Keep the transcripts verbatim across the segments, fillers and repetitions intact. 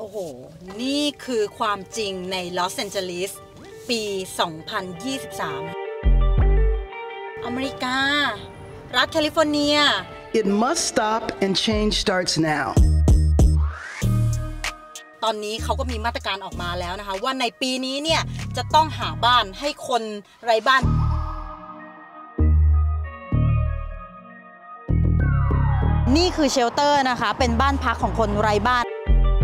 โอ้โหนี่คือความจริงในลอสแอนเจลิสปี สองพันยี่สิบสาม อเมริกา รัฐแคลิฟอร์เนีย It must stop and change starts now ตอนนี้เขาก็มีมาตรการออกมาแล้วนะคะว่าในปีนี้เนี่ยจะต้องหาบ้านให้คนไร้บ้านนี่คือเชลเตอร์นะคะเป็นบ้านพักของคนไร้บ้าน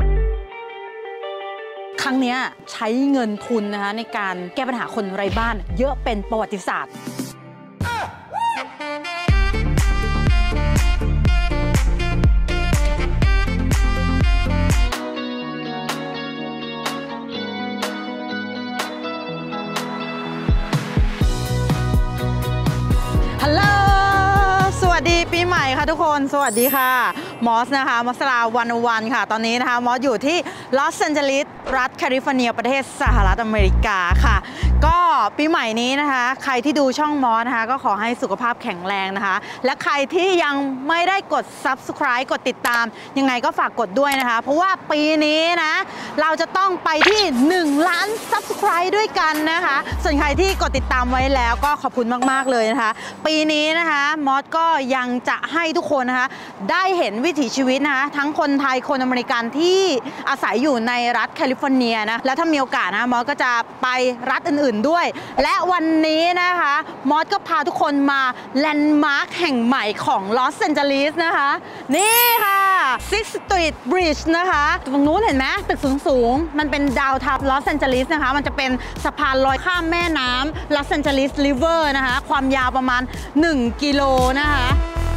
ครั้งนี้ใช้เงินทุนนะคะในการแก้ปัญหาคนไร้บ้านเยอะเป็นประวัติศาสตร์ฮัลโหลสวัสดีปีใหม่ค่ะทุกคนสวัสดีค่ะมอสนะคะมอสลาวันวันค่ะตอนนี้นะคะมอสอยู่ที่ลอสแอนเจลิสรัฐแคลิฟอร์เนียประเทศสหรัฐอเมริกาค่ะก็ปีใหม่นี้นะคะใครที่ดูช่องมอสนะคะก็ขอให้สุขภาพแข็งแรงนะคะและใครที่ยังไม่ได้กด ซับสไครบ์ กดติดตามยังไงก็ฝากกดด้วยนะคะเพราะว่าปีนี้นะเราจะต้องไปที่หนึ่งล้าน ซับสไครบ์ ด้วยกันนะคะส่วนใครที่กดติดตามไว้แล้วก็ขอบคุณมากๆเลยนะคะปีนี้นะคะมอสก็ยังจะให้ทุกคนนะคะได้เห็นวิถีชีวิตนะคะทั้งคนไทยคนอเมริกันที่อาศัยอยู่ในรัฐแคลิฟอร์เนียนะแล้วถ้ามีโอกาสนะมอสก็จะไปรัฐอื่นๆด้วยและวันนี้นะคะมอสก็พาทุกคนมาแลนด์มาร์คแห่งใหม่ของลอสแอนเจลิสนะคะนี่ค่ะ Sixth Street Bridge นะคะตรงนู้นเห็นไหมตึกสูงๆมันเป็นดาวน์ทาวน์ลอสแอนเจลิสนะคะมันจะเป็นสะพานลอยข้ามแม่น้ำลอสแอนเจลิสริเวอร์นะคะความยาวประมาณหนึ่งกิโลนะคะ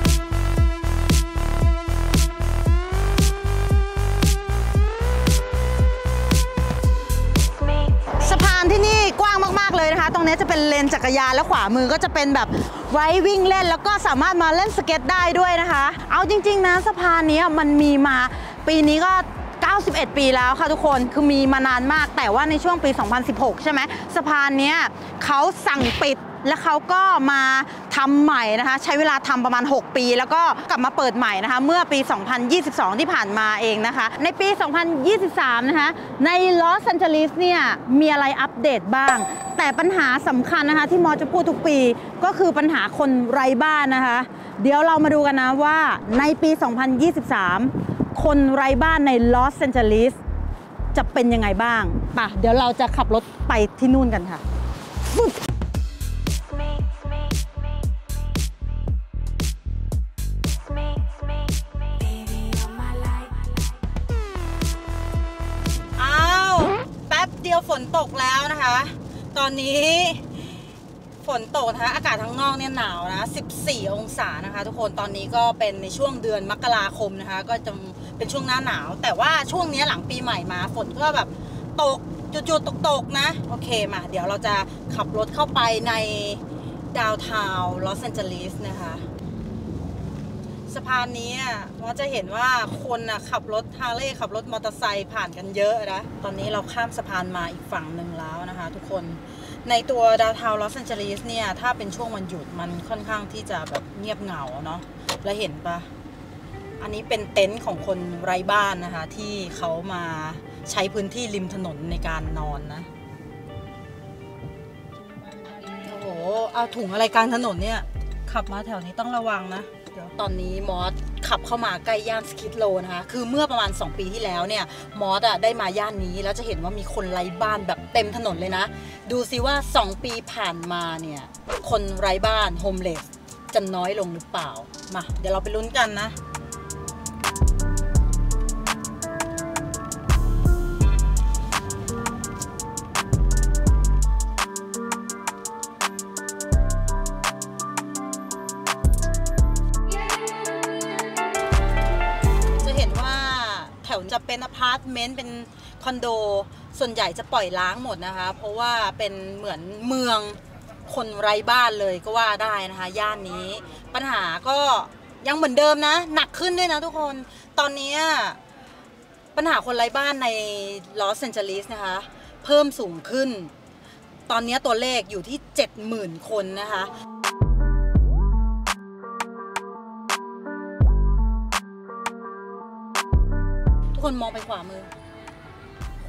สะพานที่นี่กว้างมากๆเลยนะคะตรงนี้จะเป็นเลนจักรยานและขวามือก็จะเป็นแบบไว้วิ่งเล่นแล้วก็สามารถมาเล่นสเก็ตได้ด้วยนะคะเอาจริงๆนะสะพานนี้มันมีมาปีนี้ก็เก้าสิบเอ็ดปีแล้วค่ะทุกคนคือมีมานานมากแต่ว่าในช่วงปี สองพันสิบหก ใช่ไหมสะพานนี้เขาสั่งปิดและเขาก็มาทำใหม่นะคะใช้เวลาทำประมาณหกปีแล้วก็กลับมาเปิดใหม่นะคะเมื่อปี สองพันยี่สิบสอง ที่ผ่านมาเองนะคะในปี สองพันยี่สิบสาม นะคะในลอสแอนเจลิสเนี่ยมีอะไรอัปเดตบ้างแต่ปัญหาสำคัญนะคะที่มอจะพูดทุกปีก็คือปัญหาคนไร้บ้านนะคะเดี๋ยวเรามาดูกันนะว่าในปี สองพันยี่สิบสาม คนไร้บ้านในลอสแอนเจลิสจะเป็นยังไงบ้างป่ะเดี๋ยวเราจะขับรถไปที่นู่นกันค่ะเดียวฝนตกแล้วนะคะตอนนี้ฝนตกนะคะอากาศข้างนอกเนี่ยหนาวนะสิบสี่องศานะคะทุกคนตอนนี้ก็เป็นในช่วงเดือนมกราคมนะคะก็จะเป็นช่วงหน้าหนาวแต่ว่าช่วงนี้หลังปีใหม่มาฝนก็แบบตกจุดๆตกๆนะโอเคมาเดี๋ยวเราจะขับรถเข้าไปในดาวน์ทาวน์ลอสแอนเจลิสนะคะสะพานนี้เราจะเห็นว่าคนนะขับรถฮาร์เลย์ขับรถมอเตอร์ไซค์ผ่านกันเยอะนะตอนนี้เราข้ามสะพานมาอีกฝั่งหนึ่งแล้วนะคะทุกคนในตัวดาวน์ทาวน์ลอสแอนเจลิสเนี่ยถ้าเป็นช่วงวันหยุดมันค่อนข้างที่จะแบบเงียบเหงาเนาะแล้วเห็นปะอันนี้เป็นเต็นท์ของคนไร้บ้านนะคะที่เขามาใช้พื้นที่ริมถนนในการนอนนะโอ้โหเอาถุงอะไรกลางถนนเนี่ยขับมาแถวนี้ต้องระวังนะตอนนี้มอสขับเข้ามาใกล้ย่านสคิดโลนะคะคือเมื่อประมาณสองปีที่แล้วเนี่ยมอสอ่ะได้มาย่านนี้แล้วจะเห็นว่ามีคนไร้บ้านแบบเต็มถนนเลยนะดูซิว่าสองปีผ่านมาเนี่ยคนไร้บ้านโฮมเลสจะน้อยลงหรือเปล่ามาเดี๋ยวเราไปลุ้นกันนะแถวจะเป็นอพาร์ตเมนต์เป็นคอนโดส่วนใหญ่จะปล่อยล้างหมดนะคะเพราะว่าเป็นเหมือนเมืองคนไร้บ้านเลยก็ว่าได้นะคะย่านนี้ปัญหาก็ยังเหมือนเดิมนะหนักขึ้นด้วยนะทุกคนตอนนี้ปัญหาคนไร้บ้านในลอสแอนเจลิสนะคะเพิ่มสูงขึ้นตอนนี้ตัวเลขอยู่ที่ เจ็ดหมื่น คนนะคะ ทุกคนมองไปขวามือ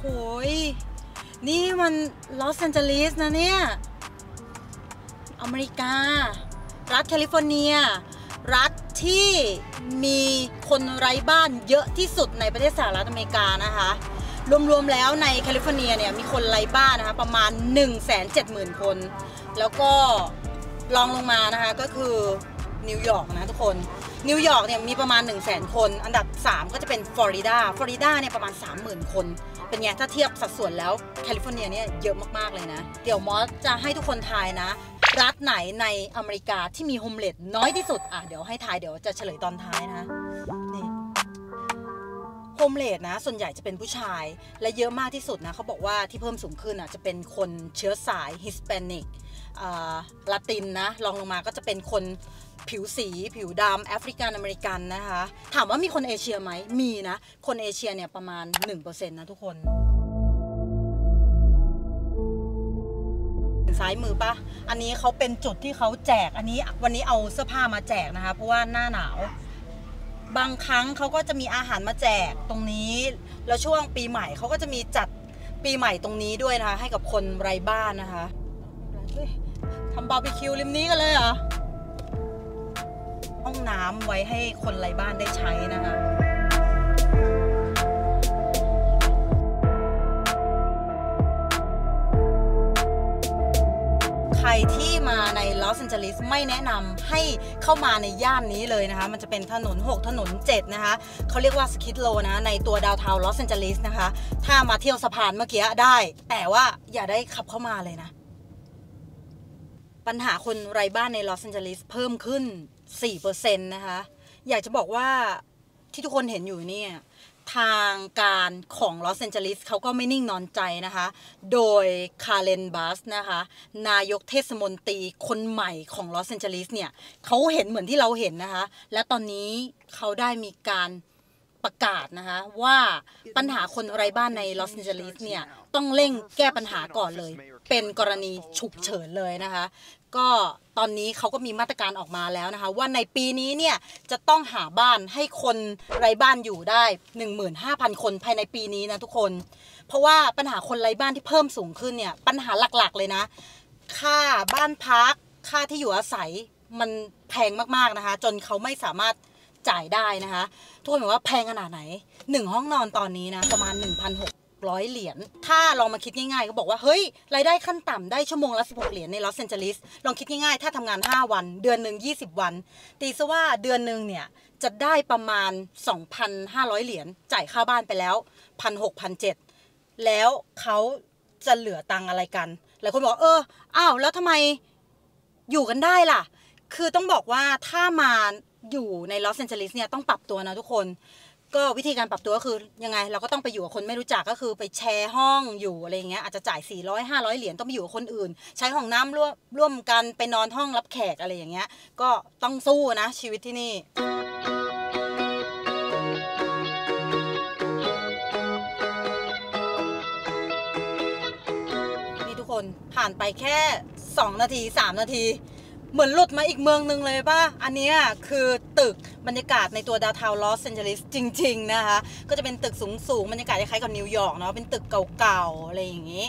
โหยนี่มันลอสแอนเจลิสนะเนี่ยอเมริการัฐแคลิฟอร์เนียรัฐที่มีคนไร้บ้านเยอะที่สุดในประเทศสหรัฐอเมริกานะคะรวมๆแล้วในแคลิฟอร์เนียเนี่ยมีคนไร้บ้านนะคะประมาณ หนึ่งแสนเจ็ดหมื่น คนแล้วก็รองลงมานะคะก็คือนิวยอร์กนะทุกคนนิวยอร์กเนี่ยมีประมาณ หนึ่งแสน คนอันดับสามก็จะเป็นฟลอริดาฟลอริดาเนี่ยประมาณ สามหมื่น คนเป็นไงถ้าเทียบสัดส่วนแล้วแคลิฟอร์เนียเนี่ยเยอะมากๆเลยนะเดี๋ยวมอสจะให้ทุกคนทายนะรัฐไหนในอเมริกาที่มีโฮมเลสน้อยที่สุดอ่ะเดี๋ยวให้ทายเดี๋ยวจะเฉลยตอนท้ายนะนี่โฮมเลสนะส่วนใหญ่จะเป็นผู้ชายและเยอะมากที่สุดนะเขาบอกว่าที่เพิ่มสูงขึ้นอ่ะจะเป็นคนเชื้อสายฮิสแปนิกลาตินนะรองลงมาก็จะเป็นคนผิวสีผิวดำแอฟริกันอเมริกันนะคะถามว่ามีคนเอเชียไหมมีนะคนเอเชียเนี่ยประมาณ หนึ่งเปอร์เซ็นต์ นะทุกคนซ้ายมือปะอันนี้เขาเป็นจุดที่เขาแจกอันนี้วันนี้เอาเสื้อผ้ามาแจกนะคะเพราะว่าหน้าหนาวบางครั้งเขาก็จะมีอาหารมาแจกตรงนี้แล้วช่วงปีใหม่เขาก็จะมีจัดปีใหม่ตรงนี้ด้วยนะคะให้กับคนไร้บ้านนะคะทำบาร์บีคิวริมนี้กันเลยเหรอห้องน้ำไว้ให้คนไร้บ้านได้ใช้นะคะใครที่มาในลอสแอนเจลิสไม่แนะนำให้เข้ามาในย่านนี้เลยนะคะมันจะเป็นถนนหกถนนเจ็ดนะคะเขาเรียกว่าสคิดโลนะในตัวดาวน์ทาวน์ลอสแอนเจลิสนะคะถ้ามาเที่ยวสะพานเมื่อกี้ได้แต่ว่าอย่าได้ขับเข้ามาเลยนะปัญหาคนไร้บ้านในลอสแอนเจลิสเพิ่มขึ้น สี่เปอร์เซ็นต์ นะคะอยากจะบอกว่าที่ทุกคนเห็นอยู่เนี่ยทางการของลอสแอนเจลิสเขาก็ไม่นิ่งนอนใจนะคะโดยคาร์เลนบัสนะคะนายกเทศมนตรีคนใหม่ของลอสแอนเจลิสเนี่ยเขาเห็นเหมือนที่เราเห็นนะคะและตอนนี้เขาได้มีการประกาศนะคะว่าปัญหาคนไร้บ้านในลอสแอนเจลิสเนี่ยต้องเร่งแก้ปัญหาก่อนเลยเป็นกรณีฉุกเฉินเลยนะคะก็ตอนนี้เขาก็มีมาตรการออกมาแล้วนะคะว่าในปีนี้เนี่ยจะต้องหาบ้านให้คนไร้บ้านอยู่ได้ หนึ่งหมื่นห้าพัน คนภายในปีนี้นะทุกคนเพราะว่าปัญหาคนไร้บ้านที่เพิ่มสูงขึ้นเนี่ยปัญหาหลักๆเลยนะค่าบ้านพักค่าที่อยู่อาศัยมันแพงมากๆนะคะจนเขาไม่สามารถจ่ายได้นะคะทุกคนบอกว่าแพงขนาดไหนหนึ่งห้องนอนตอนนี้นะประมาณ หนึ่งพันหกร้อย เหรียญถ้าลองมาคิดง่ายๆก็บอกว่าเฮ้ยรายได้ขั้นต่ำได้ชั่วโมงละสิบหกเหรียญในลอสแอนเจลิสลองคิดง่ายๆถ้าทำงานห้าวันเดือนหนึ่งยี่สิบวันตีซะว่าเดือนหนึ่งเนี่ยจะได้ประมาณ สองพันห้าร้อย เหรียญจ่ายค่าบ้านไปแล้ว หนึ่งพันหกพันเจ็ดร้อย แล้วเขาจะเหลือตังอะไรกันหลายคนบอกเอออ้าวแล้วทำไมอยู่กันได้ล่ะคือต้องบอกว่าถ้ามาอยู่ในลอสแอนเจลิสเนี่ยต้องปรับตัวนะทุกคนก็วิธีการปรับตัวก็คือยังไงเราก็ต้องไปอยู่กับคนไม่รู้จักก็คือไปแชร์ห้องอยู่อะไรเงี้ยอาจจะจ่ายสี่ร้อย ห้าร้อยเหรียญต้องไปอยู่กับคนอื่นใช้ห้องน้ำร่วมร่วมกันไปนอนห้องรับแขกอะไรอย่างเงี้ยก็ต้องสู้นะชีวิตที่นี่นี่ทุกคนผ่านไปแค่สองนาทีสามนาทีเหมือนหลุดมาอีกเมืองนึงเลยป่ะอันนี้คือตึกบรรยากาศในตัวดาวน์ทาวน์ลอสแอนเจลิสจริงๆนะคะก็จะเป็นตึกสูงๆบรรยากาศคล้ายๆกับนิวยอร์กเนาะเป็นตึกเก่าๆอะไรอย่างงี้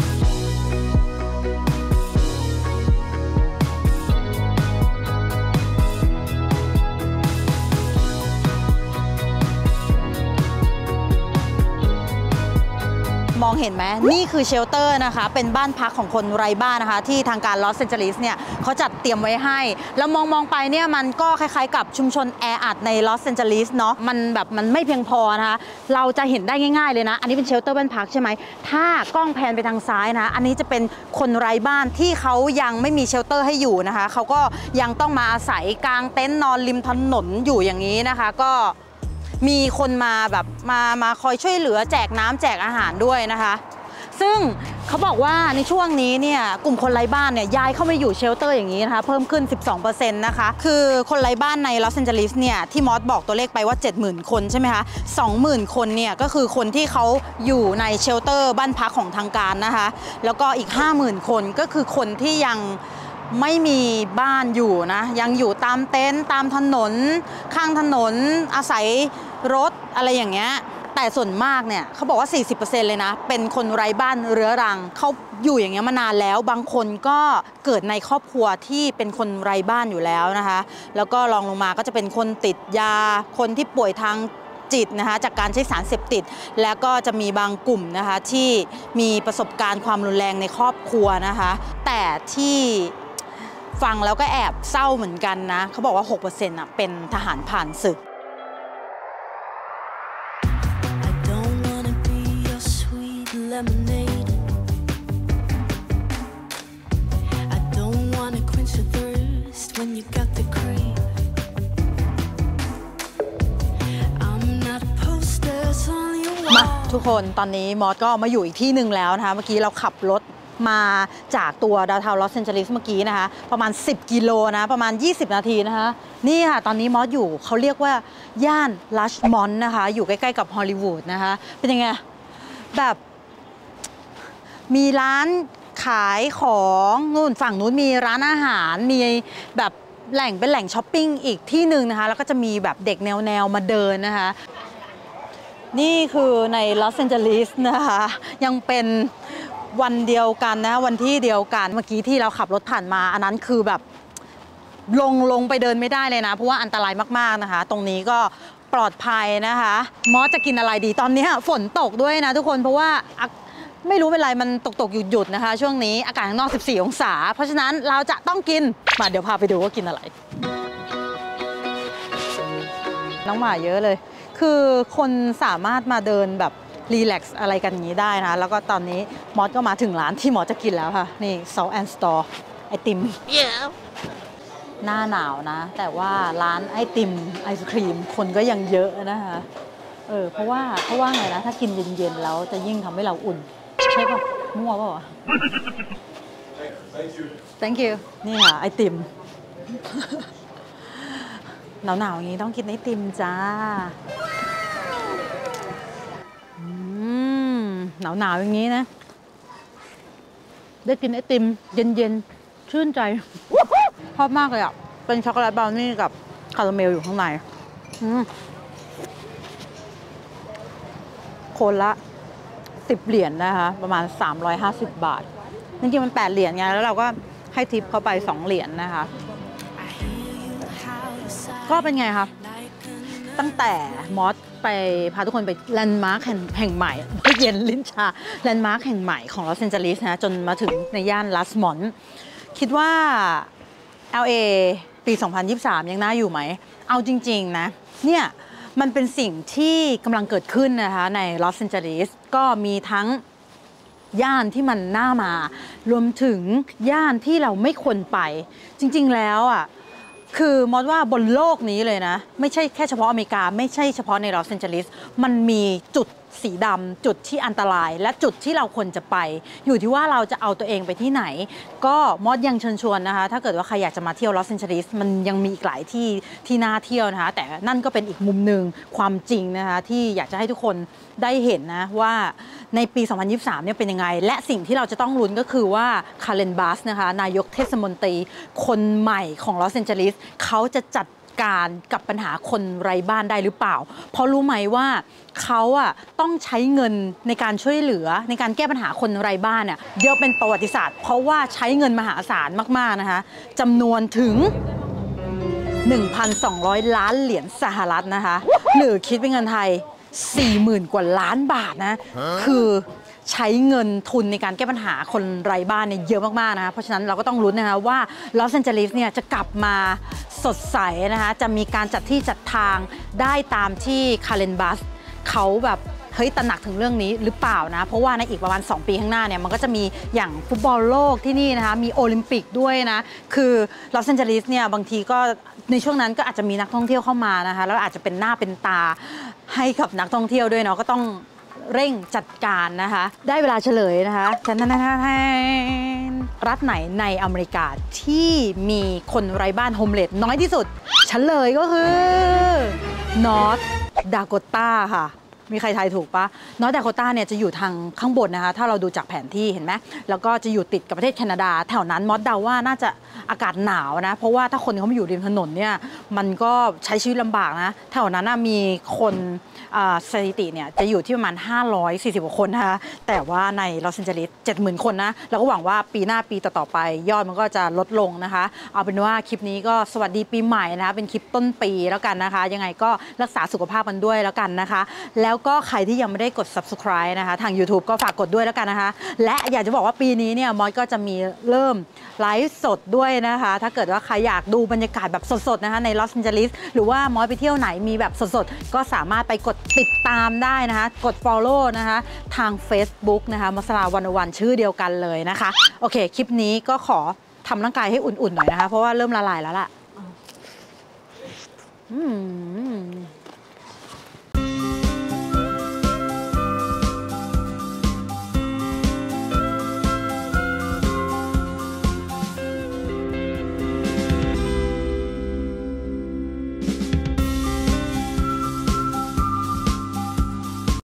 มองเห็นไหมนี่คือเชลเตอร์นะคะเป็นบ้านพักของคนไร้บ้านนะคะที่ทางการลอสแอนเจลิสเนี่ยเขาจัดเตรียมไว้ให้แล้วมองมองไปเนี่ยมันก็คล้ายๆกับชุมชนแออัดในลอสแอนเจลิสเนาะมันแบบมันไม่เพียงพอนะคะเราจะเห็นได้ง่ายๆเลยนะอันนี้เป็นเชลเตอร์บ้านพักใช่ไหมถ้ากล้องแพนไปทางซ้ายนะอันนี้จะเป็นคนไร้บ้านที่เขายังไม่มีเชลเตอร์ให้อยู่นะคะเขาก็ยังต้องมาอาศัยกางเต็นท์นอนริมถนนอยู่อย่างนี้นะคะก็มีคนมาแบบมามาคอยช่วยเหลือแจกน้ำแจกอาหารด้วยนะคะซึ่งเขาบอกว่าในช่วงนี้เนี่ยกลุ่มคนไร้บ้านเนี่ยย้ายเข้ามาอยู่เชลเตอร์อย่างนี้นะคะเพิ่มขึ้น สิบสองเปอร์เซ็นต์ นะคะคือคนไร้บ้านในลอสแอนเจลิสเนี่ยที่มอสบอกตัวเลขไปว่า เจ็ดหมื่น คนใช่ไหมคะ สองหมื่น คนเนี่ยก็คือคนที่เขาอยู่ในเชลเตอร์บ้านพักของทางการนะคะแล้วก็อีก ห้าหมื่น คนก็คือคนที่ยังไม่มีบ้านอยู่นะยังอยู่ตามเต็นท์ตามถนนข้างถนนอาศัยรถอะไรอย่างเงี้ยแต่ส่วนมากเนี่ยเขาบอกว่า สี่สิบเปอร์เซ็นต์ เลยนะเป็นคนไร้บ้านเรื้อรังเขาอยู่อย่างเงี้ยมานานแล้วบางคนก็เกิดในครอบครัวที่เป็นคนไร้บ้านอยู่แล้วนะคะแล้วก็รองลงมาก็จะเป็นคนติดยาคนที่ป่วยทางจิตนะคะจากการใช้สารเสพติดแล้วก็จะมีบางกลุ่มนะคะที่มีประสบการณ์ความรุนแรงในครอบครัวนะคะแต่ที่ฟังแล้วก็แอบเศร้าเหมือนกันนะเขาบอกว่า หกเปอร์เซ็นต์ อ่ะเป็นทหารผ่านศึก Lemonade. I don't wanna quench your thirst when you got the creep. I'm not a poster, it's only a wall. มาทุกคนตอนนี้มอสก็มาอยู่อีกที่หนึ่งแล้วนะคะเมื่อกี้เราขับรถมาจากตัวดาวเทาลอสแอนเจลิสเมื่อกี้นะคะประมาณสิบกิโลนะประมาณยี่สิบนาทีนะคะนี่ค่ะตอนนี้มอสอยู่เขาเรียกว่าย่านลัชมอนต์นะคะอยู่ใกล้ๆกับฮอลลีวูดนะคะเป็นยังไงแบบมีร้านขายของนู่นฝั่งนู้นมีร้านอาหารมีแบบแหล่งเป็นแหล่งช้อปปิ้งอีกที่หนึ่งนะคะแล้วก็จะมีแบบเด็กแนวๆมาเดินนะคะนี่คือในลอสแอนเจลิสนะคะยังเป็นวันเดียวกันนะวันที่เดียวกันเมื่อกี้ที่เราขับรถผ่านมาอันนั้นคือแบบลงลงไปเดินไม่ได้เลยนะเพราะว่าอันตรายมากๆนะคะตรงนี้ก็ปลอดภัยนะคะมอสจะกินอะไรดีตอนนี้ฝนตกด้วยนะทุกคนเพราะว่าไม่รู้เป็นไรมันตกตกหยุดหยุดนะคะช่วงนี้อากาศข้างนอกสิบสี่องศาเพราะฉะนั้นเราจะต้องกินมาเดี๋ยวพาไปดูว่ากินอะไรน้องหมาเยอะเลยคือคนสามารถมาเดินแบบรีแลกซ์อะไรกันอย่างนี้ได้นะแล้วก็ตอนนี้มอสก็มาถึงร้านที่มอสจะกินแล้วค่ะนี่ Salt and Store ไอติม yeah. หน้าหนาวนะแต่ว่าร้านไอติมไอศครีมคนก็ยังเยอะนะคะเออเพราะว่าเพราะว่าไงนะถ้ากินเย็นๆแล้วจะยิ่งทำให้เราอุ่นใช่ป่ะมั่วป่ะ thank you นี่ค่ะไอติม หนาวๆอย่างนี้ต้องกินไอติมจ้าหนาวๆอย่างนี้นะได้กินไอติมเย็นๆชื่นใจชอบมากเลยอ่ะเป็นช็อกโกแลตบราวนี่กับคาราเมลอยู่ข้างในคนละสิบเหรียญ นะคะประมาณสามร้อยห้าสิบบาทจริงๆมันแปดเหรียญไงแล้วเราก็ให้ทิปเข้าไปสองเหรียญ นะคะก็เป็นไงคะตั้งแต่มอสไปพาทุกคนไปแลนด์มาร์คแห่งใหม่ไม่เย็นลิ้นชาแลนด์มาร์คแห่งใหม่ของลอสแอนเจลิสนะจนมาถึงในย่านลัสมอนต์คิดว่า แอล เอ ปี สองพันยี่สิบสาม ยังน่าอยู่ไหมเอาจริงๆนะเนี่ยมันเป็นสิ่งที่กำลังเกิดขึ้นนะคะในลอสแอนเจลิสก็มีทั้งย่านที่มันน่ามารวมถึงย่านที่เราไม่ควรไปจริงๆแล้วอ่ะคือมอสว่าบนโลกนี้เลยนะไม่ใช่แค่เฉพาะอเมริกาไม่ใช่เฉพาะในลอสแอนเจลิสมันมีจุดสีดำจุดที่อันตรายและจุดที่เราควรจะไปอยู่ที่ว่าเราจะเอาตัวเองไปที่ไหนก็มอสยังเชิญชวนนะคะถ้าเกิดว่าใครอยากจะมาเที่ยวลอสแอนเจลิสมันยังมีอีกหลายที่ที่น่าเที่ยวนะคะแต่นั่นก็เป็นอีกมุมหนึ่งความจริงนะคะที่อยากจะให้ทุกคนได้เห็นนะว่าในปี สองพันยี่สิบสาม เนี่ยเป็นยังไงและสิ่งที่เราจะต้องลุ้นก็คือว่าคาร์เลนบัสนะคะนายกเทศมนตรีคนใหม่ของลอสแอนเจลิสเขาจะจัดการกับปัญหาคนไร้บ้านได้หรือเปล่าเพราะรู้ไหมว่าเขาอะต้องใช้เงินในการช่วยเหลือในการแก้ปัญหาคนไร้บ้านเนี่ยเยอะเป็นประวัติศาสตร์เพราะว่าใช้เงินมหาศาลมากๆนะคะจำนวนถึง หนึ่งพันสองร้อย ล้านเหรียญสหรัฐนะคะหรือคิดเป็นเงินไทย สี่หมื่น กว่าล้านบาทนะคือใช้เงินทุนในการแก้ปัญหาคนไร้บ้านเนี่ยเยอะมากๆนะคะเพราะฉะนั้นเราก็ต้องลุ้นนะคะว่าลอสแอนเจลิสเนี่ยจะกลับมาสดใสนะคะจะมีการจัดที่จัดทางได้ตามที่คาร์เลนบัสเขาแบบเฮ้ยตระหนักถึงเรื่องนี้หรือเปล่านะเพราะว่าในอีกประมาณสองปีข้างหน้าเนี่ยมันก็จะมีอย่างฟุตบอลโลกที่นี่นะคะมีโอลิมปิกด้วยนะคือลอสแอนเจลิสเนี่ยบางทีก็ในช่วงนั้นก็อาจจะมีนักท่องเที่ยวเข้ามานะคะแล้วอาจจะเป็นหน้าเป็นตาให้กับนักท่องเที่ยวด้วยเนาะก็ต้องเร่งจัดการนะคะได้เวลาเฉลยนะคะรัฐไหนในอเมริกาที่มีคนไร้บ้านโฮมเลสน้อยที่สุดเฉลยก็คือนอร์ทดาโกตาค่ะมีใครทายถูกปะนอร์ทแดโคตาเนี่ยจะอยู่ทางข้างบนนะคะถ้าเราดูจากแผนที่เห็นไหมแล้วก็จะอยู่ติดกับประเทศแคนาดาแถวนั้นมอสเดาว่าน่าจะอากาศหนาวนะเพราะว่าถ้าคนเขามาอยู่ริมถนนเนี่ยมันก็ใช้ชีวิตลำบากนะแถวนั้นมีคนสถิติเนี่ยจะอยู่ที่ประมาณห้าร้อยสี่สิบกว่าคนนะคะแต่ว่าในลอสแอนเจลิส เจ็ดหมื่น คนนะเราก็หวังว่าปีหน้าปีต่อๆไปยอดมันก็จะลดลงนะคะเอาเป็นว่าคลิปนี้ก็สวัสดีปีใหม่นะคะเป็นคลิปต้นปีแล้วกันนะคะยังไงก็รักษาสุขภาพกันด้วยแล้วกันนะคะแล้วก็ใครที่ยังไม่ได้กด ซับสไครบ์ นะคะทาง ยูทูบ ก็ฝากกดด้วยแล้วกันนะคะและอยากจะบอกว่าปีนี้เนี่ยมอสก็จะมีเริ่มไลฟ์สดด้วยนะคะถ้าเกิดว่าใครอยากดูบรรยากาศแบบสดๆนะคะในลอสแอนเจลิสหรือว่ามอสไปเที่ยวไหนมีแบบสดๆก็สามารถไปกดติดตามได้นะคะกด follow นะคะทาง Facebook นะคะมอสลาวันวันชื่อเดียวกันเลยนะคะโอเคคลิปนี้ก็ขอทำร่างกายให้อุ่นๆหน่อยนะคะเพราะว่าเริ่มละลายแล้วล่ะอืม